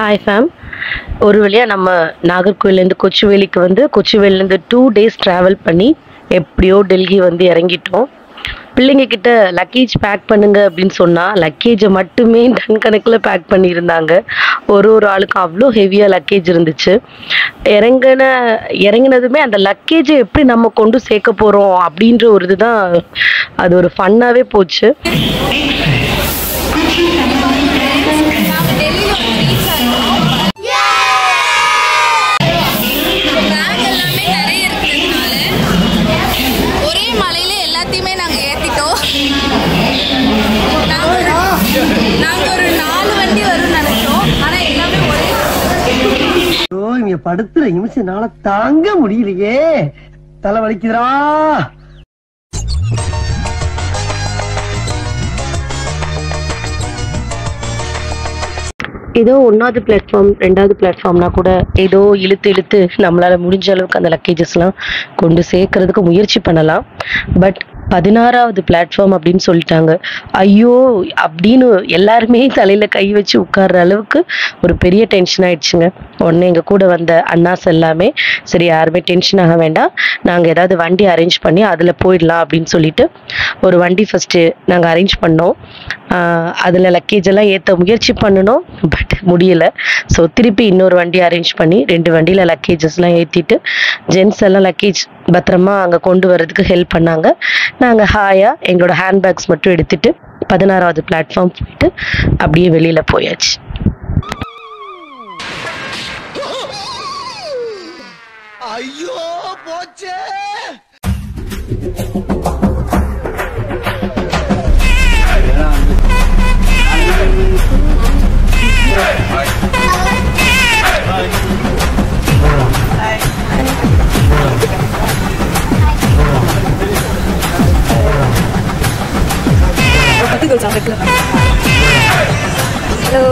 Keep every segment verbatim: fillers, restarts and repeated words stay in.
Hi fam. ஒரு வழியா நம்ம நாகர்கோயில்ல இருந்து கொச்சுவேலிக்கு வந்து கொச்சுவேலில இருந்து two days travel பண்ணி எப்படியோ டெல்லி வந்து இறங்கிட்டோம். பிள்ளைங்க கிட்ட லக்கேஜ் பேக் பண்ணுங்க அப்படின்னு சொன்னா லக்கேஜை மட்டுமே டன் கணக்குல பேக் பண்ணியிருந்தாங்க. ஒரு ஒரு ஆளுக்கு அவ்வளோ ஹெவியா லக்கேஜ் இருந்துச்சு. இறங்கின இறங்கினதுமே அந்த லக்கேஜை எப்படி நம்ம கொண்டு சேர்க்க போறோம் அப்படின்ற ஒரு இதுதான், அது ஒரு ஃபன்னாவே போச்சு. படுத்துற நிமிஷம்னால தாங்க முடியலையே, தலை வலிக்குதுடா. ஏதோ ஒன்றாவது பிளாட்ஃபார்ம் ரெண்டாவது பிளாட்ஃபார்ம்னா கூட ஏதோ இழுத்து இழுத்து நம்மளால் முடிஞ்ச அளவுக்கு அந்த லக்கேஜஸ்லாம் கொண்டு சேர்க்கறதுக்கு முயற்சி பண்ணலாம். பட் பதினாறாவது பிளாட்ஃபார்ம் அப்படின்னு சொல்லிட்டாங்க. ஐயோ அப்படின்னு எல்லாருமே தலையில் கை வச்சு உட்கார்ற அளவுக்கு ஒரு பெரிய டென்ஷன் ஆயிடுச்சுங்க. உடனே எங்கள் கூட வந்த அண்ணாஸ் எல்லாமே சரி யாருமே டென்ஷன் ஆக வேண்டாம், நாங்கள் ஏதாவது வண்டி அரேஞ்ச் பண்ணி அதில் போயிடலாம் அப்படின்னு சொல்லிட்டு ஒரு வண்டி ஃபஸ்ட்டு நாங்கள் அரேஞ்ச் பண்ணோம். அதில் லக்கேஜ் எல்லாம் ஏற்ற முயற்சி பண்ணணும், பட் முடியலை. ஸோ திருப்பி இன்னொரு வண்டி அரேஞ்ச் பண்ணி ரெண்டு வண்டியில் லக்கேஜஸ்லாம் ஏற்றிட்டு ஜென்ஸ் எல்லாம் லக்கேஜ் பத்திரமா அங்கே கொண்டு வர்றதுக்கு ஹெல்ப் பண்ணாங்க. நாங்கள் ஹாயாக எங்களோட ஹேண்ட்பேக்ஸ் மட்டும் எடுத்துகிட்டு பதினாறாவது பிளாட்ஃபார்ம் போயிட்டு அப்படியே வெளியில் போயாச்சு. ஐயோ போச்சே. Hello.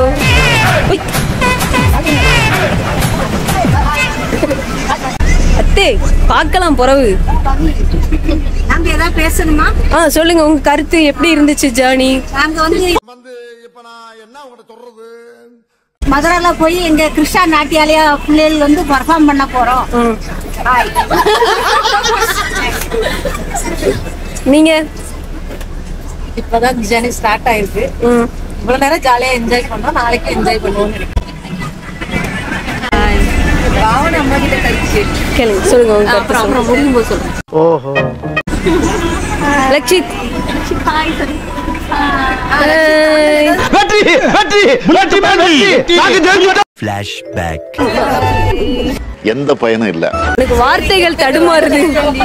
அத்தே பார்க்கலாம் பிறகு. நாங்க ஏதாவது பேசணுமா? ஆ சொல்லுங்க, உங்க கருத்து எப்படி இருந்துச்சு ஜர்னி? நாங்க வந்து வந்து இப்ப நான் என்ன உங்களை சொல்றது, மதுரால போய் எங்க கிருஷ்ணா நாட்டியாலயா பிள்ளைகள் வந்து பெர்ஃபார்ம் பண்ண போறோம். நீங்க இப்பதான் ஜர்னி ஸ்டார்ட் ஆயிருக்கு. இவ்வளவு நேரம் ஜாலியா என்ஜாய் பண்ணோம், நாளைக்கு என்ஜாய் பண்ணுவோம். பாவனை அம்மா கிட்ட கழிச்சு கேளுங்க, சொல்லுங்க உங்க கருத்து. அப்புறம் அப்புறம் முடியும் போது சொல்றேன். ஓஹோ லக்ஷித் வெற்றி வெற்றி வெற்றி வெற்றி நாங்க ஜெயிச்சிட்டோம். ஃபிளாஷ்பேக். எந்த பயனும் இல்ல, எனக்கு வார்த்தைகள் தடுமாறுது.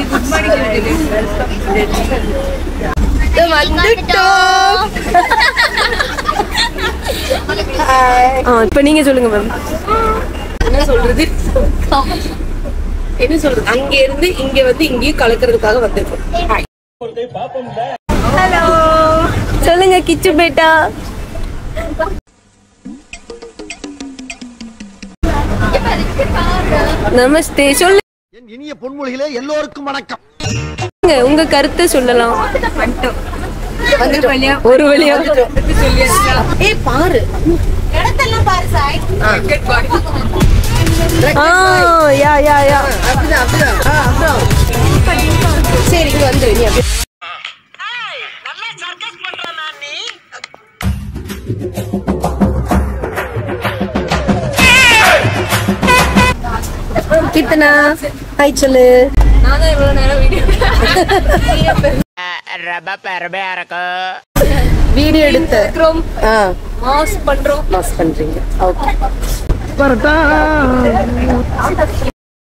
இப்ப நீங்க சொல்லுங்க மேம். என்ன சொல்றது என்ன சொல்றது அங்க இருந்து இங்க வந்து இங்கேயும் கலக்கிறதுக்காக வந்திருக்கோம். ஹலோ சொல்லுங்க கிச்சு பேட்டா. நமஸ்தே. சொல்லு என் இனிய பொன்மொழிகளே, எல்லோருக்கும் வணக்கம். உங்க கருத்தை சொல்லலாம். ஒரு வழியா ஏய் பாரு இடத்தெல்லாம் பாரு சாய். ஆ யா யா யா அப்படிதான் அப்படிதான் ஆ அப்படிதான். சரி இங்க வந்து நீ அப்படியே நல்லா சர்க்கஸ் பண்றா நீ. கீர்த்தனா ஹாய் சொல்லு. நான் தான் இவ்வளவு நேரம் வீடியோ வீடியோ எடுத்து ஆ மாஸ் பண்றோம். மாஸ் பண்றீங்க. ஓகே.